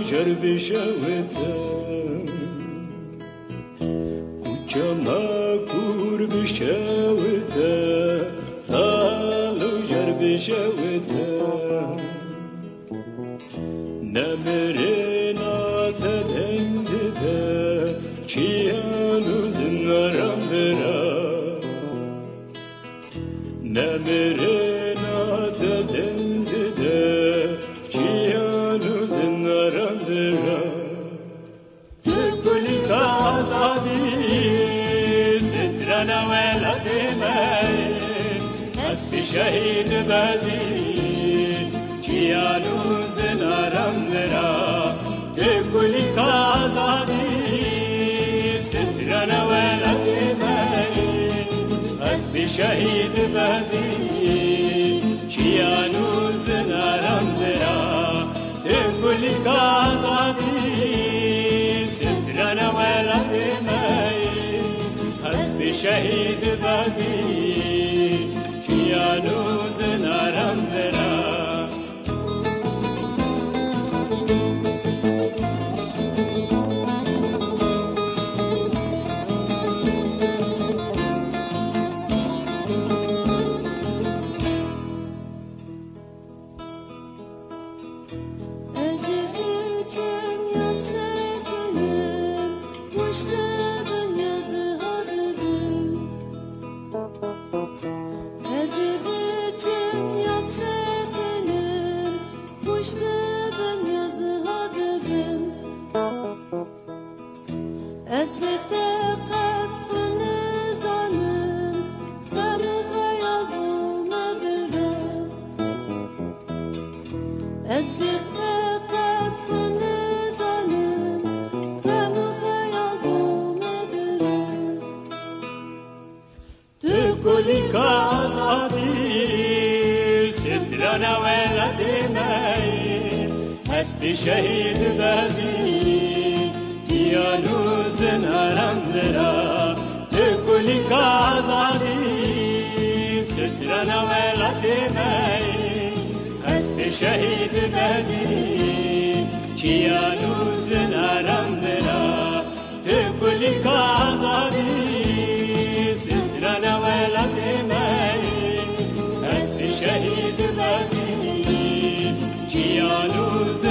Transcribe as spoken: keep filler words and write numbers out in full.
جرب شوته كما كور بشوته طالو جرب شوته نمرنا تدندده چیانو زنارم برا نمرنا تدندده چیانو زنارم برا تکلی کازادی سترنا ولد من هستی شهید بازی چیانو زنارم برا تکلی کازادی سترنا ولد من هستی شهید بازی چیانو زنارم برا تکلی کازادی سترنا ولد من هستی شهید بازی چیانو زنارم برا تکلی کازادی سترنا ولد من هستی شهید بازی چیانو زنارم برا تکلی کازادی سترنا ولد من هستی شهید بازی چیانو زنارم برا تکلی کازادی سترنا ولد من هستی شهید بازی چیانو